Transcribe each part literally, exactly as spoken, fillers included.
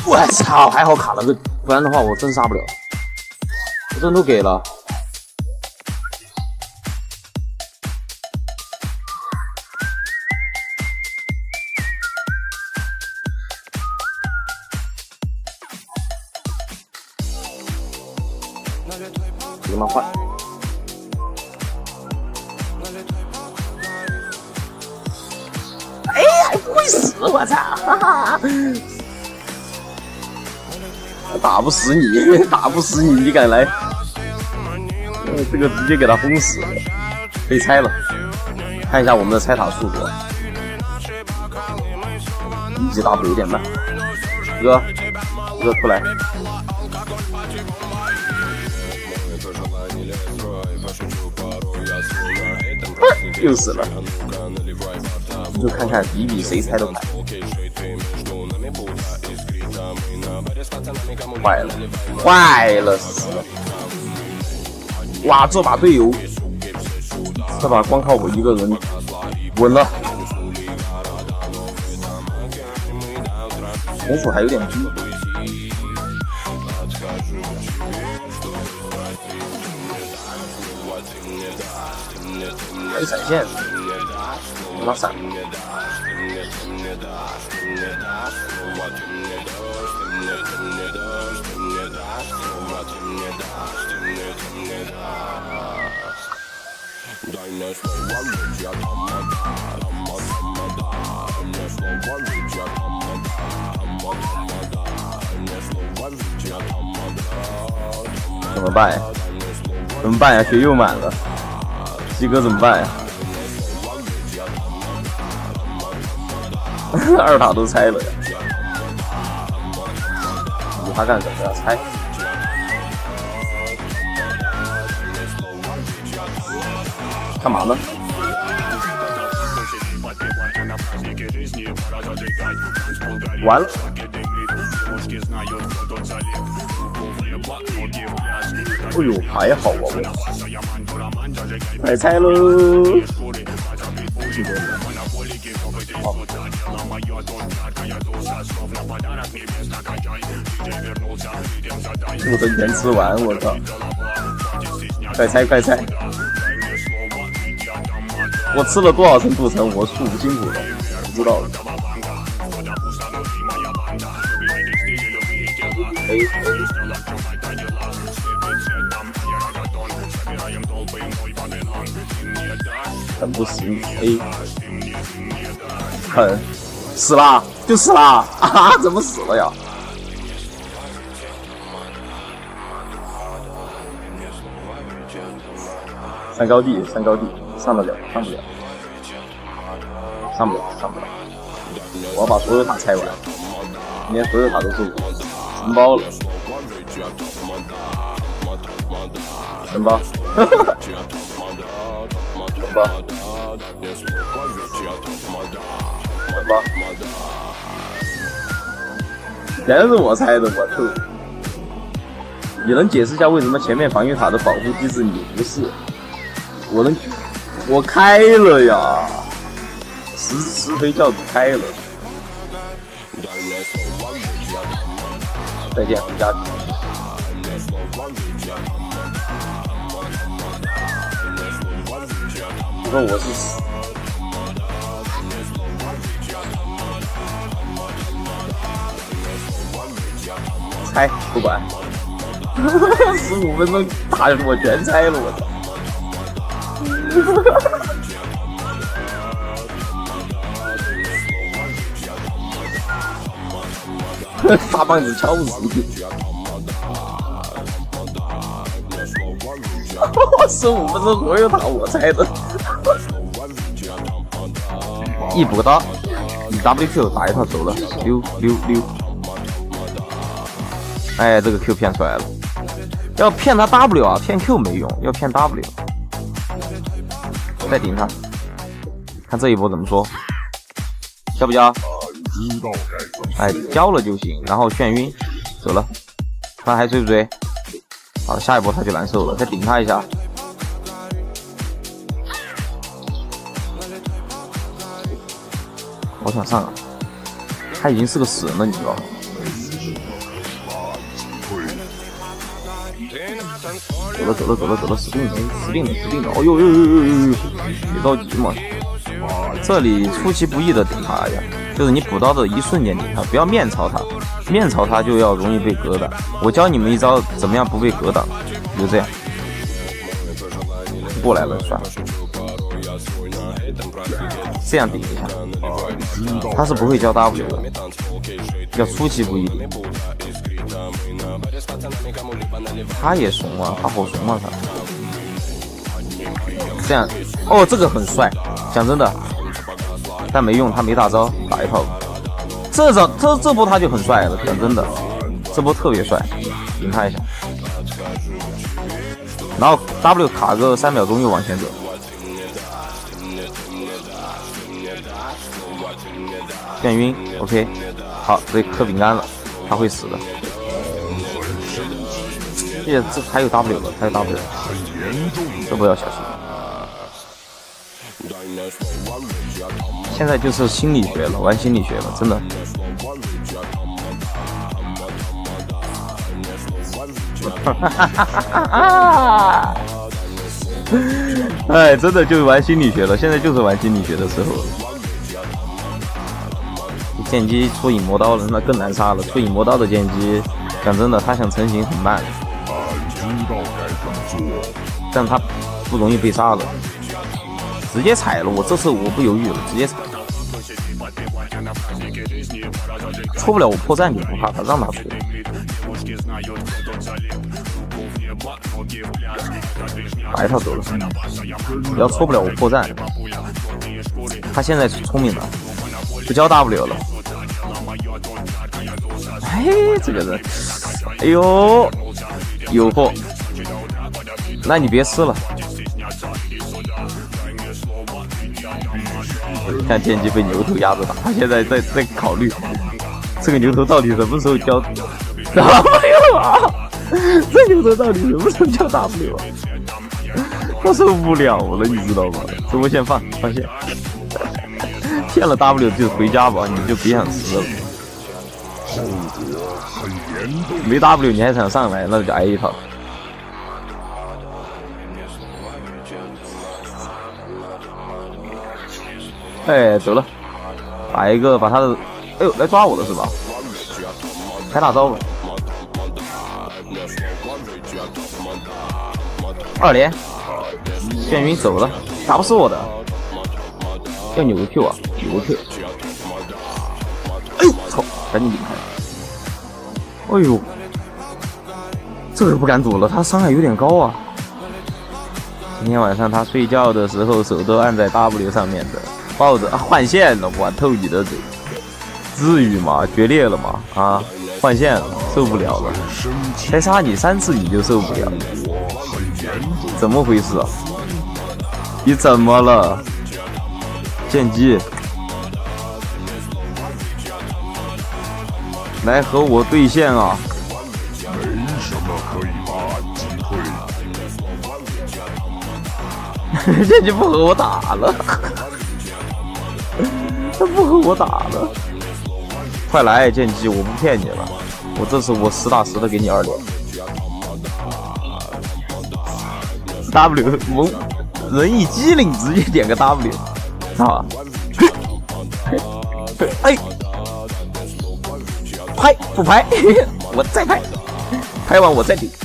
我操！还好卡了个，不然的话我真杀不了。我真都给了。这个蛮坏。哎呀，不会死！我操！哈哈。 打不死你，打不死你，你敢来？呃，这个直接给他轰死，可以拆了。看一下我们的拆塔速度，一级 W 有点慢。哥，哥出来！又死了。就看看比比谁拆的快。 坏了，坏了，死了！哇，这把队友，这把光靠我一个人稳了。红薯还有点低，还有闪现，拉闪。 怎么办呀？怎么办呀？血又满了，鸡哥怎么办呀？二塔都拆了呀！你他干什么呀？拆！干嘛呢？完了！哎呦，还好啊，我快拆喽！好，不等钱吃完，我操！快拆快拆！我吃了多少层镀层，我数不清楚了，不知道了。A A， 很不行 A， 很死啦，就死啦啊！怎么死了呀？上高地，上高地，上得了，上不了，上不了，上不了。我要把所有塔拆完，今天所有塔都是我承包了，承包，承包，承包，全是我拆的，我操！你能解释一下为什么前面防御塔的保护机制你不是？我能，我开了呀，石石飞教主开了。再见，回家。不过我是死。拆不管。十五分钟打我全拆了，我操！大棒子敲死你！十五分钟所有塔我拆的。一补个刀，你 W Q 打一套走了，溜溜溜。哎，这个 Q 骗出来了。要骗他 W 啊，骗 Q 没用，要骗 W。再顶他，看这一波怎么说？交不交？哎，交了就行，然后眩晕，走了。看还追不追？好，下一波他就难受了，再顶他一下。我想上啊，他已经是个死人了，你知道吗？ 走了走了走了走了，死定了死定了死定了！哦呦呦呦呦呦呦！别着急嘛，这里出其不意的顶他呀，就是你补刀的一瞬间顶他，不要面朝他，面朝他就要容易被格挡。我教你们一招怎么样不被格挡，就这样。过来了算了，这样顶一下，他是不会交 W 的，要出其不意顶。他也怂啊，他好怂啊他。这样，哦，这个很帅，讲真的，但没用，他没大招，打一套。这招这这波他就很帅了，讲真的，这波特别帅，顶他一下。然后 W 卡个三秒钟又往前走，眩晕 ，OK， 好，被磕饼干了，他会死的。这这还有 W 了，还有 W， 这波要小心。现在就是心理学了，玩心理学了，真的。哎，真的就是玩心理学了，现在就是玩心理学的时候了。剑姬出影魔刀了，那更难杀了。出影魔刀的剑姬，讲真的，他想成型很慢，但他不容易被杀了，直接踩了。我这次我不犹豫了，直接踩。出不了我破绽就不怕他，让他出。打一套走了，只要戳不了我破绽。他现在聪明了，不交 W 了。哎，这个人，哎呦，有货。那你别吃了。看剑姬被牛头压着打，他现在在在考虑这个牛头到底什么时候交 W 啊？这牛头到底什么时候交 W 啊？我受不了了，你知道吗？直播线放放线，骗了 W 就回家吧，你就别想吃了。没 W 你还想上来，那就挨一套。哎，走了，打一个把他的，哎呦，来抓我的是吧？开大招吧。二连，眩晕走了，打不死我的，要扭个 Q 啊，扭个 Q。哎呦，操，赶紧顶开！哎呦，这个不敢躲了，他伤害有点高啊。今天晚上他睡觉的时候手都按在 W 上面的。抱着啊，换线了，我透你的嘴，至于吗？决裂了吗？啊，换线了，受不了了，才杀你三次你就受不了了，怎么回事啊？你怎么了？剑姬，来和我对线啊！ 没什么可以吧，击退。剑姬不和我打了。他不和我打了，快来剑姬，我不骗你了，我这次我实打实的给你二连。W 萌人一机灵，直接点个 W， 啊！哎，拍不拍？我再拍，拍完我再顶。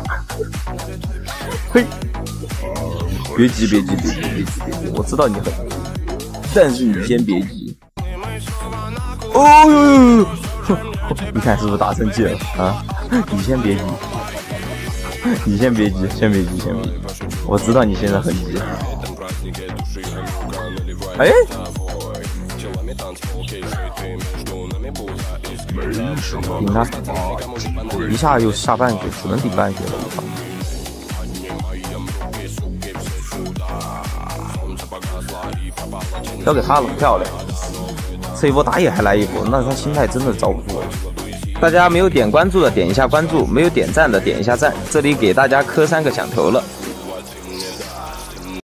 嘿，别急别急别急别急别急，我知道你很，但是你先别急。哦呦！你看是不是打生气了啊？你先别急，你先别急，先别急，先别急。我知道你现在很急。哎，顶他！一下又下半血，只能顶半血了。我操！交给他了，漂亮！这一波打野还来一波，那他心态真的遭不住了。大家没有点关注的点一下关注，没有点赞的点一下赞，这里给大家磕三个响头了。